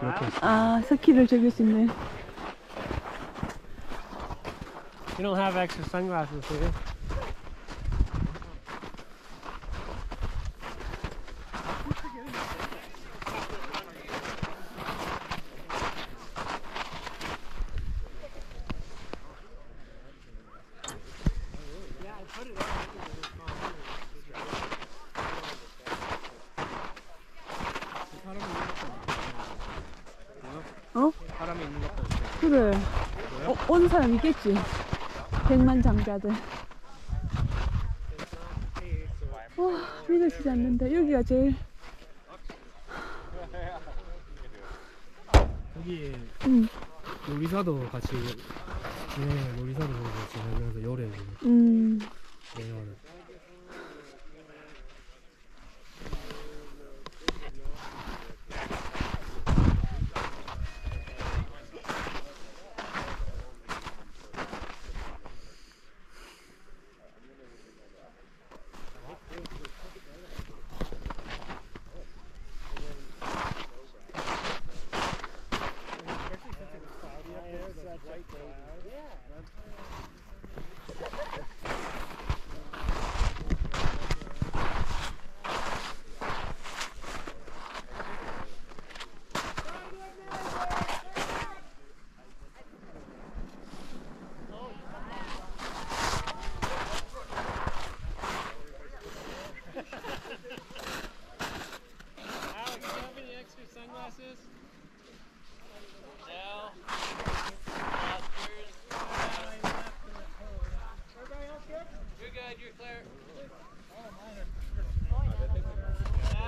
이렇게 있어. 아, 스키를 즐길 수 있네. You don't have extra sunglasses, do you? 어? 사람이 있는 것도 없어. 그래. 온 사람 있겠지. 백만장자들. 와, 믿어지지 않는다. 여기가 제일. 여기 응. 놀이사도 같이 놀이사도 보고 지내면서 요래 음. 내려가는.